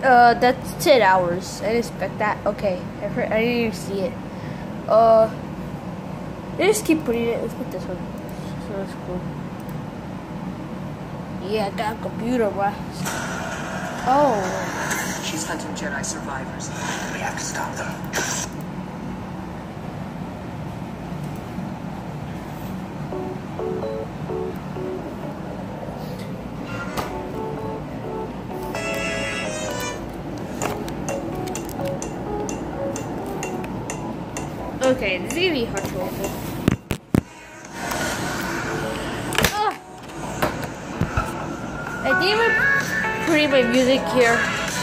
That's 10 hours. I didn't expect that. Okay, I didn't even see it. Let's just keep putting it. Let's put this one. So that's cool. Yeah, I got a computer, bro. Oh. She's hunting Jedi survivors. We have to stop them. Okay, this is gonna be hard to open. I think I'm putting my music here.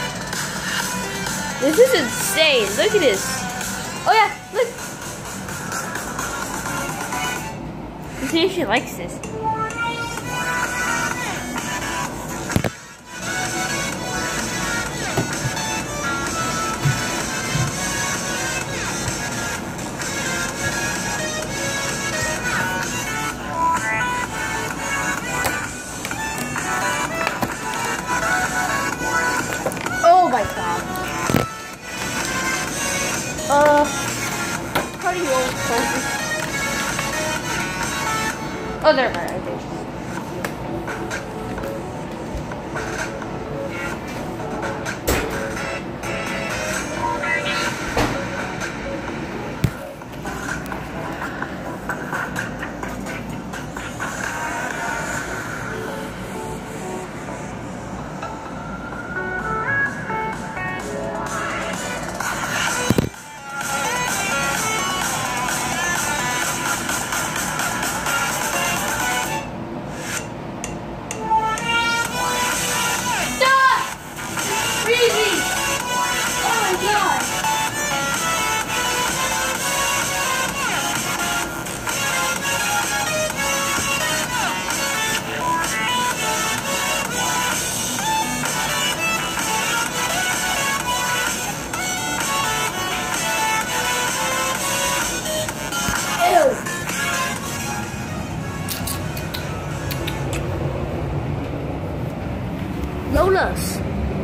This is insane. Look at this. Oh yeah, look. Let's see if she likes this. Oh my god. How do you close this? Oh, there, right there. Lola's.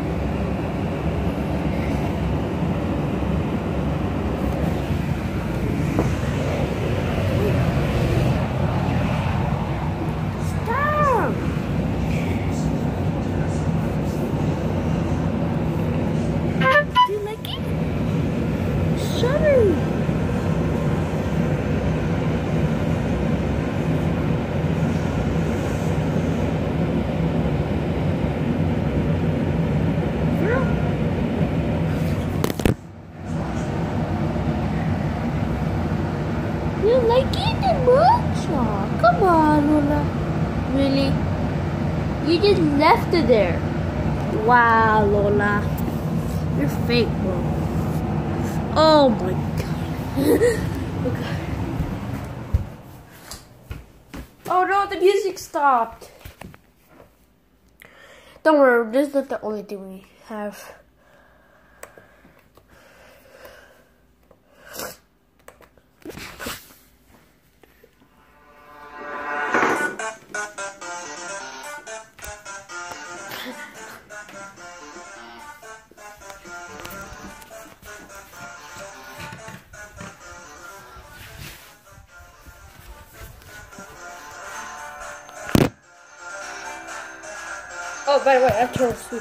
Stop. Do you like it? Sorry. You like it much? Oh, come on, Lola. Really? You just left it there. Wow, Lola. You're fake, bro. Oh my god. Okay. Oh no, the music stopped. Don't worry, this is not the only thing we have. Oh, by the way, I turned sweet.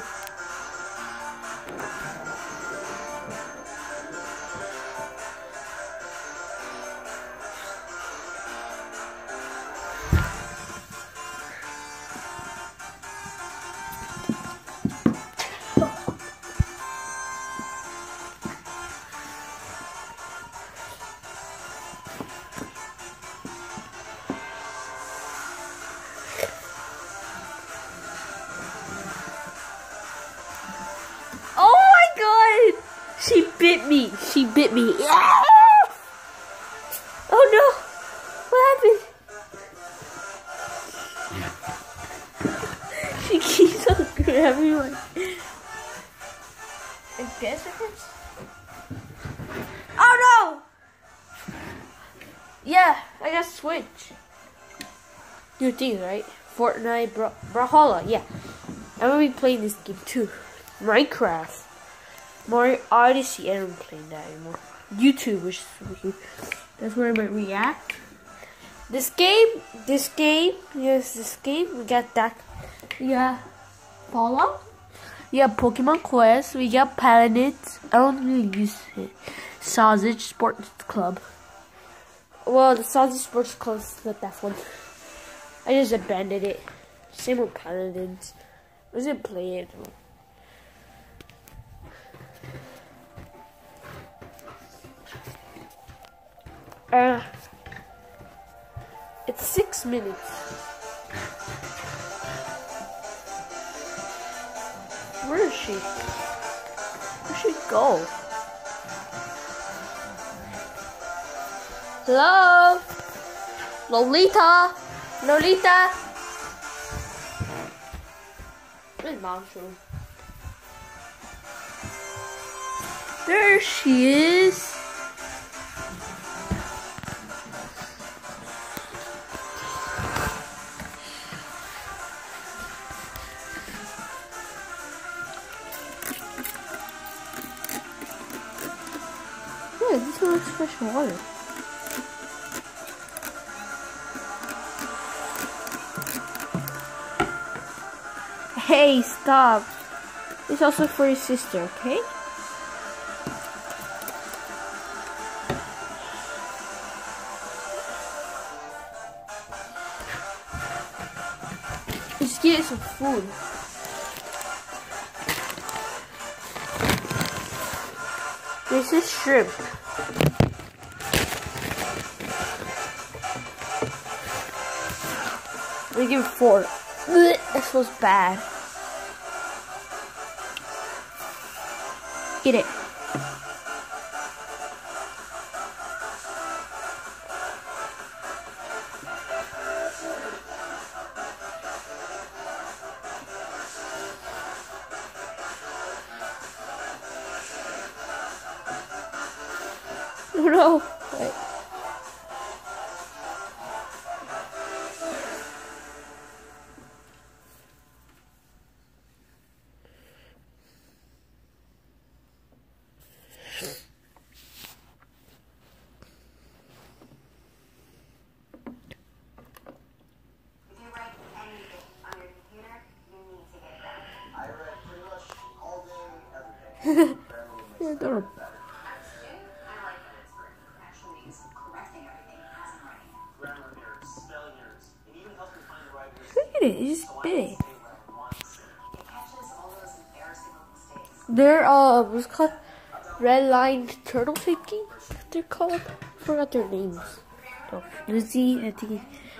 She bit me. She bit me. Yeah! Oh no! What happened? She keeps on grabbing my. I guess it hurts. Oh no! Yeah, I got Switch. New thing, right? Fortnite, Brawlhalla. Yeah, I'm gonna be playing this game too. Minecraft. Mario Odyssey. I don't play that anymore. YouTube, which is really, that's where I might react. This game, yes, we got that. We got Fallout. We got Pokemon Quest. We got Paladins. I don't really use it. Sausage Sports Club. Well, the Sausage Sports Club is not that fun. I just abandoned it. Same with Paladins. I didn't play it. It's 6 minutes. Where is she? Where'd she go? Hello? Lolita? Lolita? Where's Mom's room? There she is. Yeah, this one looks fresh water. Hey, stop. It's also for your sister, okay? Just get some food. This is shrimp. We give it 4. This was bad. Eat it. Oh no. Wait. Yeah, don't. Look at it, it's just big. They're what's it called? Red Line Turtle Thinking? They're called. I forgot their names. Oh, Lizzie, I think.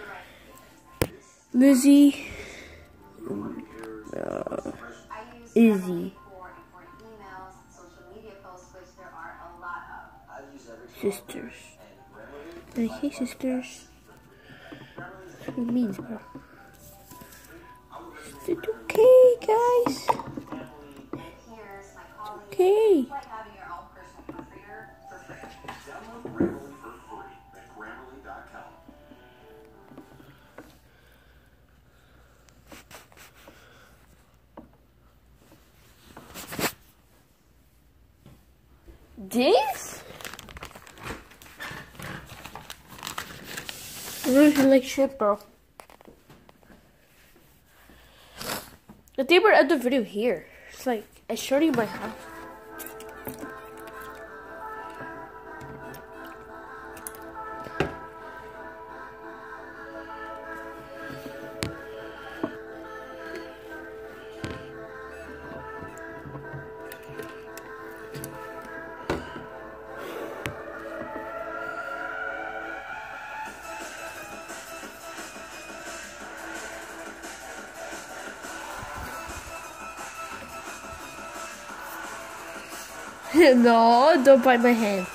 Lizzie. Izzy. Sisters. Like, hey sisters. That's what it means, bro. It's okay, guys. It's okay. This? I really like shit, bro. I think we're at the video here. It's like, I showed you my house. No, don't bite my hand.